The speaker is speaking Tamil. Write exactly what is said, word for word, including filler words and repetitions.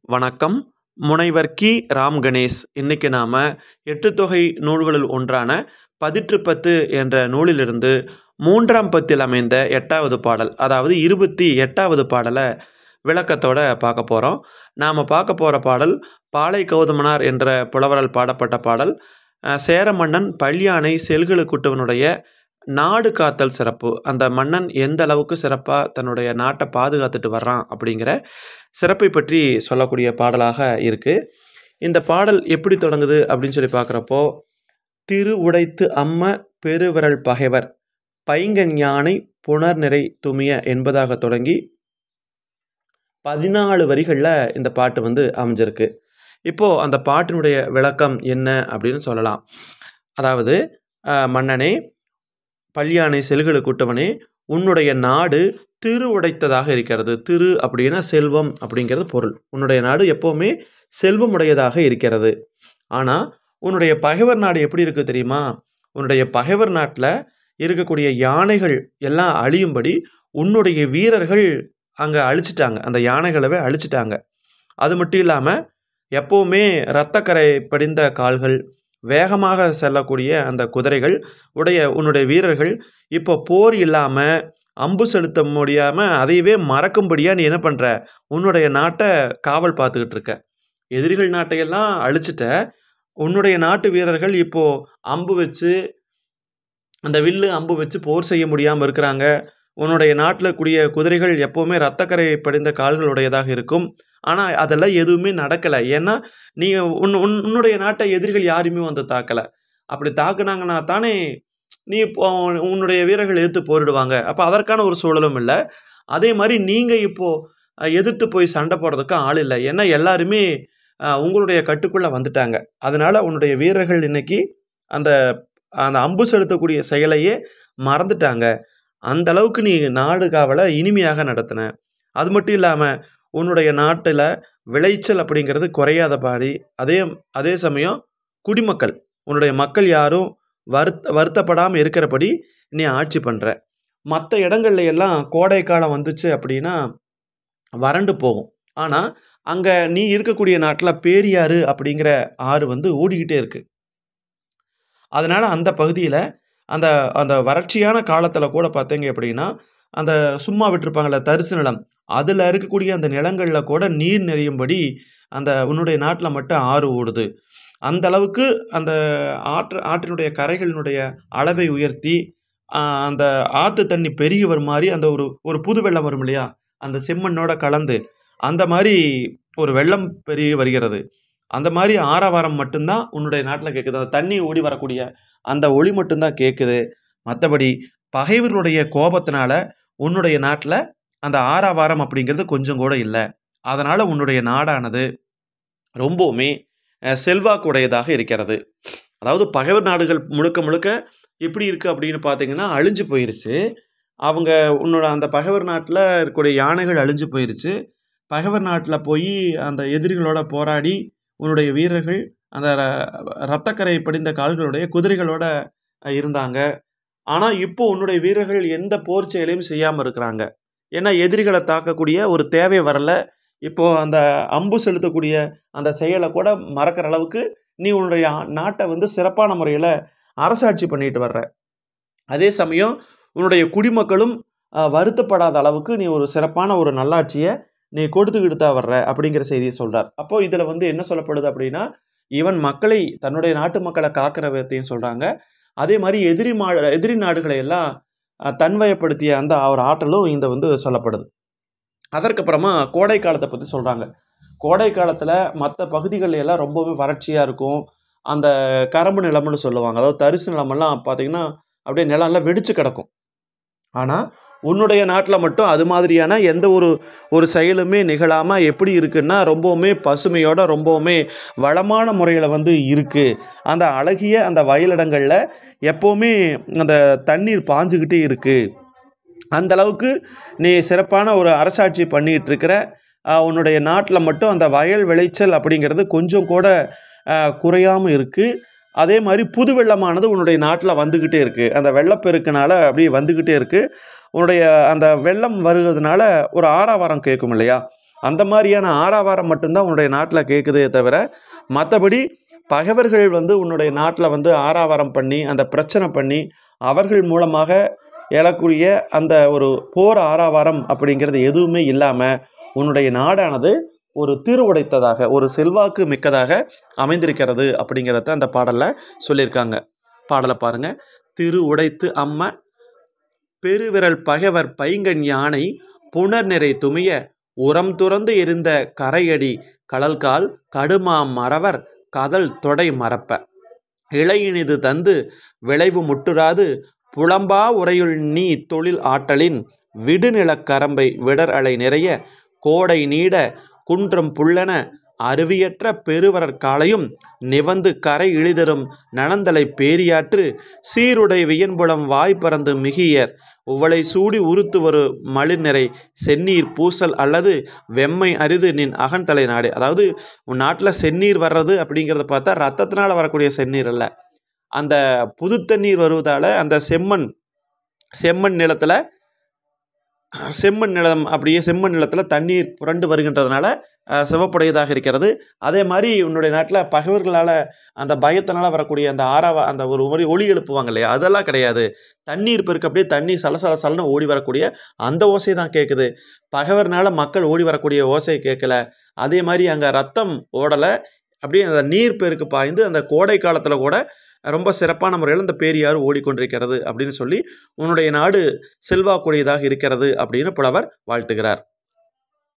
வணக்கம். முனைவர் கி. ராம் கணேஷ். இன்னைக்கு நாம எட்டுத்தொகை நூல்களுள் ஒன்றான பதிற்றுப்பத்து என்ற நூலிலிருந்து மூன்றாம் பத்தில் அமைந்த எட்டாவது பாடல், அதாவது இருபத்தி எட்டாவது பாடலை விளக்கத்தோட பார்க்க போகிறோம். நாம் பார்க்க போகிற பாடல் பாலை கௌதமனார் என்ற புலவரால் பாடப்பட்ட பாடல். அஹ், சேர மன்னன் பல்யானை செல்களுக்குட்டவனுடைய நாடு காத்தல் சிறப்பு, அந்த மன்னன் எந்த அளவுக்கு சிறப்பாக தன்னுடைய நாட்டை பாதுகாத்துட்டு வர்றான் அப்படிங்கிற சிறப்பை பற்றி சொல்லக்கூடிய பாடலாக இருக்குது. இந்த பாடல் எப்படி தொடங்குது அப்படின்னு சொல்லி பார்க்குறப்போ, திரு உடைத்து அம்ம பெருவிரல் பகைவர் பைங்கன் யானை புனர்நிறை துமிய என்பதாக தொடங்கி பதினாலு வரிகளில் இந்த பாட்டு வந்து அமைஞ்சிருக்கு. இப்போது அந்த பாட்டினுடைய விளக்கம் என்ன அப்படின்னு சொல்லலாம். அதாவது, அஹ், மன்னனே, பல்யானை செல்களுக்குட்டவனே, உன்னுடைய நாடு திரு உடைத்ததாக இருக்கிறது. திரு அப்படின்னா செல்வம் அப்படிங்கிறது பொருள். உன்னுடைய நாடு எப்போவுமே செல்வம் உடையதாக இருக்கிறது. ஆனால் உன்னுடைய பகைவர் நாடு எப்படி இருக்குது தெரியுமா? உன்னுடைய பகைவர் நாட்டில் இருக்கக்கூடிய யானைகள் எல்லாம் அழியும்படி உன்னுடைய வீரர்கள் அங்கே அழிச்சிட்டாங்க. அந்த யானைகளவே அழிச்சிட்டாங்க. அது மட்டும் இல்லாமல் எப்போவுமே இரத்தக்கரை படிந்த கால்கள், வேகமாக செல்லக்கூடிய அந்த குதிரைகள் உடைய உன்னுடைய வீரர்கள் இப்போ போர் இல்லாமல் அம்பு செலுத்த முடியாமல் அதையவே மறக்கும்படியாக நீ என்ன பண்ணுற? உன்னுடைய நாட்டை காவல் பார்த்துக்கிட்டு இருக்க. எதிரிகள் நாட்டையெல்லாம் அழிச்சிட்ட. உன்னுடைய நாட்டு வீரர்கள் இப்போது அம்பு வச்சு, அந்த வில்லு அம்பு வச்சு போர் செய்ய முடியாமல் இருக்கிறாங்க. உன்னுடைய நாட்டில் கூடிய குதிரைகள் எப்போவுமே இரத்தக்கரை படிந்த கால்களுடையதாக இருக்கும். ஆனால் அதெல்லாம் எதுவுமே நடக்கலை. ஏன்னா நீ உன் உன் உன்னுடைய நாட்டை எதிரிகள் யாருமே வந்து தாக்கலை. அப்படி தாக்குனாங்கன்னா தானே நீ இப்போ உன்னுடைய வீரர்கள் எதிர்த்து போரிடுவாங்க. அப்போ அதற்கான ஒரு சூழலும் இல்லை. அதே மாதிரி நீங்கள் இப்போது எதிர்த்து போய் சண்டை போடுறதுக்கு ஆள் இல்லை. ஏன்னா எல்லாருமே அஹ், உங்களுடைய கட்டுக்குள்ளே வந்துட்டாங்க. அதனால் உன்னுடைய வீரர்கள் இன்னைக்கு அந்த அந்த அம்பு செலுத்தக்கூடிய செயலையே மறந்துட்டாங்க. அந்த அளவுக்கு நீ நாடு காவலை இனிமையாக நடத்தின. அது மட்டும் இல்லாமல் உன்னுடைய நாட்டில் விளைச்சல் அப்படிங்கிறது குறையாத பாடி, அதே அதே சமயம் குடிமக்கள், உன்னுடைய மக்கள் யாரும் வருத்த வருத்தப்படாமல் இருக்கிறபடி நீ ஆட்சி பண்ணுற. மற்ற இடங்கள்ல எல்லாம் கோடை காலம் வந்துச்சு அப்படின்னா வறண்டு போகும். ஆனால் அங்கே நீ இருக்கக்கூடிய நாட்டில் பேரியாறு அப்படிங்கிற ஆறு வந்து ஓடிக்கிட்டே இருக்கு. அதனால் அந்த பகுதியில் அந்த அந்த வறட்சியான காலத்தில் கூட பார்த்தீங்க அப்படின்னா, அந்த சும்மா விட்டுருப்பாங்கள்ல தரிசு நிலம், அதில் இருக்கக்கூடிய அந்த நிலங்களில் கூட நீர் நிறையும்படி அந்த உன்னுடைய நாட்டில் மட்டும் ஆறு ஓடுது. அந்த அளவுக்கு அந்த ஆற்று ஆற்றினுடைய கரைகளினுடைய அளவை உயர்த்தி, ஆஹ், அந்த ஆற்று தண்ணி பெருகி வரும் மாதிரி அந்த ஒரு ஒரு புது வெள்ளம் வரும் இல்லையா, அந்த செம்மண்ணோட கலந்து அந்த மாதிரி ஒரு வெள்ளம் பெருகி வருகிறது. அந்த மாதிரி ஆரவாரம் மட்டும்தான் உன்னுடைய நாட்டில் கேட்குது. அந்த தண்ணி ஓடி வரக்கூடிய அந்த ஒளி மட்டும்தான் கேட்குது. மற்றபடி பகைவர்களுடைய கோபத்தினால உன்னுடைய நாட்டில் அந்த ஆரவாரம் அப்படிங்கிறது கொஞ்சம் கூட இல்லை. அதனால் உன்னுடைய நாடானது ரொம்பவுமே அஹ், செல்வாக்குடையதாக இருக்கிறது. அதாவது பகைவர் நாடுகள் முழுக்க முழுக்க எப்படி இருக்குது அப்படின்னு பார்த்தீங்கன்னா அழிஞ்சு போயிருச்சு. அவங்க உன்னோட அந்த பகைவர் நாட்டில் இருக்கக்கூடிய யானைகள் அழிஞ்சு போயிருச்சு. பகைவர் நாட்டில் போய் அந்த எதிரிகளோட போராடி உன்னுடைய வீரர்கள் அந்த ர- இரத்தக்கரை படிந்த கால்களுடைய குதிரைகளோட அஹ், இருந்தாங்க. ஆனால் இப்போ உன்னுடைய வீரர்கள் எந்த போர் செயலையும் செய்யாமல் இருக்கிறாங்க. ஏன்னா எதிரிகளை தாக்கக்கூடிய ஒரு தேவை வரல. இப்போ அந்த அம்பு செலுத்தக்கூடிய அந்த செயலை கூட மறக்கிற அளவுக்கு நீ உன்னுடைய ஆ- நாட்டை வந்து சிறப்பான முறையில் அரசாட்சி பண்ணிட்டு வர்ற. அதே சமயம் உன்னுடைய குடிமக்களும் அஹ், வருத்தப்படாத அளவுக்கு நீ ஒரு சிறப்பான ஒரு நல்லாட்சியை நீ கொடுத்துக்கிட்டு தான் வர்ற அப்படிங்கிற செய்தியை சொல்றார். அப்போ இதில் வந்து என்ன சொல்லப்படுது அப்படின்னா, இவன் மக்களை, தன்னுடைய நாட்டு மக்களை காக்கிற விதத்தையும் சொல்றாங்க. அதே மாதிரி எதிரி மா எதிரி நாடுகளை எல்லாம் அஹ், தன்வயப்படுத்திய அந்த ஒரு ஆற்றலும் இந்த வந்து சொல்லப்படுது. அதற்கப்புறமா கோடை காலத்தை பற்றி சொல்கிறாங்க. கோடை காலத்தில் மற்ற பகுதிகள் எல்லாம் ரொம்பவே வறட்சியாக இருக்கும். அந்த கரம்பு நிலம்னு சொல்லுவாங்க. அதாவது தரிசு நிலமெல்லாம் பார்த்தீங்கன்னா அப்படியே நிலம்லாம் வெடிச்சு கிடக்கும். ஆனால் உன்னுடைய நாட்டில் மட்டும் அது மாதிரியான எந்த ஒரு ஒரு செயலுமே நிகழாமல் எப்படி இருக்குன்னா ரொம்பவுமே பசுமையோட ரொம்பவுமே வளமான முறையில் வந்து இருக்குது. அந்த அழகிய அந்த வயலிடங்களில் எப்போவுமே அந்த தண்ணீர் பாஞ்சுக்கிட்டே இருக்குது. அந்த அளவுக்கு நீ சிறப்பான ஒரு அரசாட்சி பண்ணிகிட்டு இருக்கிற. ஆஹ், உன்னுடைய நாட்டில் மட்டும் அந்த வயல் விளைச்சல் அப்படிங்கிறது கொஞ்சம் கூட குறையாமல் இருக்குது. அதே மாதிரி புது வெள்ளமானது உன்னுடைய நாட்டில் வந்துக்கிட்டே இருக்குது. அந்த வெள்ளப்பெருக்கினால அப்படியே வந்துக்கிட்டே இருக்குது. உன்னுடைய அந்த வெள்ளம் வருகிறதுனால ஒரு ஆரவாரம் கேட்கும் இல்லையா, அந்த மாதிரியான ஆரவாரம் மட்டும்தான் உன்னுடைய நாட்டில் கேட்குதே தவிர மற்றபடி பகைவர்கள் வந்து உன்னுடைய நாட்டில் வந்து ஆரவாரம் பண்ணி அந்த பிரச்சனை பண்ணி அவர்கள் மூலமாக எழக்கூடிய அந்த ஒரு போர் ஆரவாரம் அப்படிங்கிறது எதுவுமே இல்லாமல் உன்னுடைய நாடானது ஒரு திருவுடைத்ததாக ஒரு செல்வாக்கு மிக்கதாக அமைந்திருக்கிறது அப்படிங்கிறத அந்த பாடலில் சொல்லியிருக்காங்க. பாடலை பாருங்கள். திரு உடைத்து அம்ம பெருவிரல் பகைவர் பைங்கண் யானை புனர் நிறை துமிய உரம் துறந்து எரிந்த கரையடி கடல்கால் கடுமா மறவர் கதல் தொடை மறப்ப இளையினிது தந்து விளைவு முட்டுறாது புலம்பா உரையுள் நீ தொழில் ஆற்றலின் விடுநிலக் கரம்பை விடர் அலை நிறைய கோடை நீட குன்றம் புல்லென அருவியற்ற பெருவரற் காலையும் நிவந்து கரை இழிதரும் நனந்தலை பேரியாற்று சீருடை வியன்புலம் வாய்ப்பறந்து மிகியர் உவளை சூடி உறுத்து ஒரு மலிர்நிறை செந்நீர் பூசல் அல்லது வெம்மை அரிது நின் அகன்தலை நாடு. அதாவது உன் நாட்டில் செந்நீர் வர்றது அப்படிங்கிறத பார்த்தா ரத்தத்தினால் வரக்கூடிய செந்நீர் அல்ல, அந்த புது தண்ணீர் வருவதால் அந்த செம்மண் செம்மண் நிலத்தில் செம்மண் நிலம் அப்படியே செம்மண் நிலத்தில் தண்ணீர் புரண்டு வருகின்றதுனால சிவப்புடையதாக இருக்கிறது. அதே மாதிரி உன்னுடைய நாட்டில் பகைவர்களால் அந்த பயத்தினால் வரக்கூடிய அந்த ஆறாவ அந்த ஒரு மாதிரி ஒளி எழுப்புவாங்க இல்லையா, அதெல்லாம் கிடையாது. தண்ணீர் பெருக்கு அப்படியே தண்ணி சலசல சலன்னு ஓடி வரக்கூடிய அந்த ஓசை தான் கேட்குது. பகைவர்னால மக்கள் ஓடி வரக்கூடிய ஓசை கேட்கல. அதே மாதிரி அங்கே ரத்தம் ஓடலை, அப்படியே அந்த நீர் பெருக்கு பாய்ந்து அந்த கோடை காலத்தில் கூட ரொம்ப சிறப்பான முறையில் இந்த பேரியாறு ஓடிக்கொண்டிருக்கிறது அப்படின்னு சொல்லி உன்னுடைய நாடு செல்வாக்குடையதாக இருக்கிறது அப்படின்னு புலவர் வாழ்த்துகிறார்.